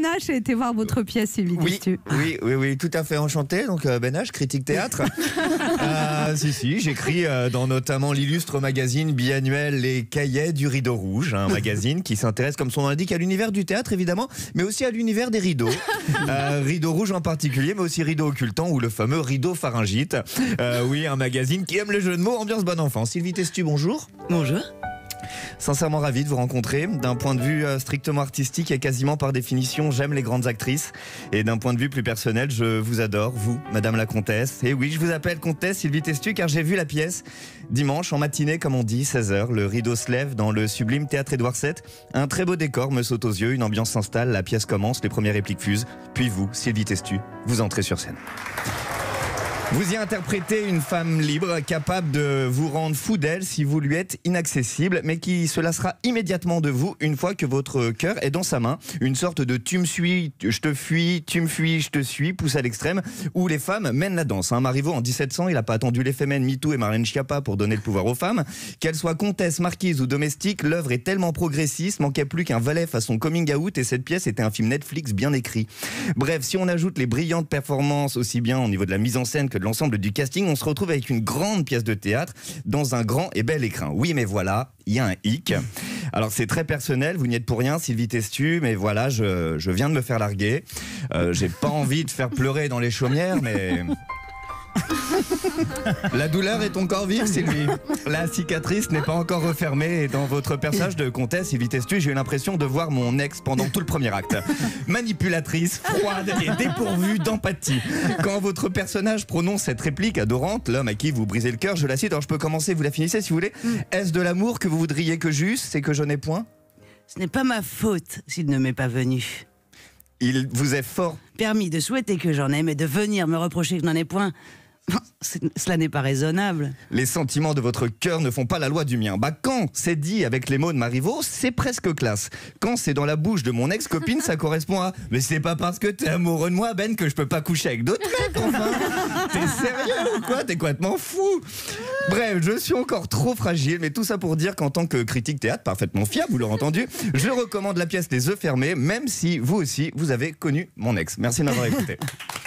H a été voir votre pièce, Sylvie Testu. Oui, tout à fait enchanté. Donc Ben H, critique théâtre. Si, j'écris dans notamment l'illustre magazine biannuel Les Cahiers du Rideau Rouge, un magazine qui s'intéresse, comme son nom l'indique, à l'univers du théâtre évidemment, mais aussi à l'univers des rideaux. Rideau rouge en particulier, mais aussi rideau occultant ou le fameux rideau pharyngite. Oui, un magazine qui aime le jeu de mots, ambiance bon enfant. Sylvie Testu, bonjour. Bonjour. Sincèrement ravi de vous rencontrer. D'un point de vue strictement artistique et quasiment par définition, j'aime les grandes actrices. Et d'un point de vue plus personnel, je vous adore, vous, Madame la Comtesse. Et oui, je vous appelle Comtesse Sylvie Testu car j'ai vu la pièce dimanche en matinée, comme on dit, 16h. Le rideau se lève dans le sublime théâtre Édouard VII. Un très beau décor me saute aux yeux, une ambiance s'installe, la pièce commence, les premières répliques fusent. Puis vous, Sylvie Testu, vous entrez sur scène. Vous y interprétez une femme libre, capable de vous rendre fou d'elle si vous lui êtes inaccessible, mais qui se lassera immédiatement de vous une fois que votre cœur est dans sa main. Une sorte de tu me suis, je te fuis, tu me fuis, je te suis, pousse à l'extrême, où les femmes mènent la danse. Marivaux, en 1700, il n'a pas attendu les Femen, MeToo et Marlène Schiappa pour donner le pouvoir aux femmes. Qu'elles soient comtesses, marquises ou domestiques, l'œuvre est tellement progressiste, manquait plus qu'un valet fasse son coming out et cette pièce était un film Netflix bien écrit. Bref, si on ajoute les brillantes performances aussi bien au niveau de la mise en scène que de l'ensemble du casting, on se retrouve avec une grande pièce de théâtre dans un grand et bel écrin. Oui, mais voilà, il y a un hic. Alors c'est très personnel, vous n'y êtes pour rien, Sylvie Testu, mais voilà, je viens de me faire larguer. J'ai pas envie de faire pleurer dans les chaumières, mais... La douleur est encore vive, Sylvie. La cicatrice n'est pas encore refermée et dans votre personnage de comtesse Sylvie Testu, j'ai eu l'impression de voir mon ex pendant tout le premier acte. Manipulatrice, froide et dépourvue d'empathie. Quand votre personnage prononce cette réplique adorante, l'homme à qui vous brisez le cœur, je la cite, alors je peux commencer, vous la finissez si vous voulez. Est-ce de l'amour que vous voudriez que j'eusse, c'est que je n'ai point? Ce n'est pas ma faute s'il ne m'est pas venu. Il vous est fort Permis de souhaiter que j'en ai, mais de venir me reprocher que je n'en ai point, cela n'est pas raisonnable. Les sentiments de votre cœur ne font pas la loi du mien. Quand c'est dit avec les mots de Marivaux, c'est presque classe. Quand c'est dans la bouche de mon ex-copine, ça correspond à « Mais c'est pas parce que t'es amoureux de moi, Ben, que je peux pas coucher avec d'autres mecs, enfin. T'es sérieux ou quoi? T'es complètement fou !» Bref, je suis encore trop fragile, mais tout ça pour dire qu'en tant que critique théâtre, parfaitement fiable, vous l'aurez entendu, je recommande la pièce Les œufs fermés, même si vous aussi, vous avez connu mon ex. Merci de m'avoir écouté.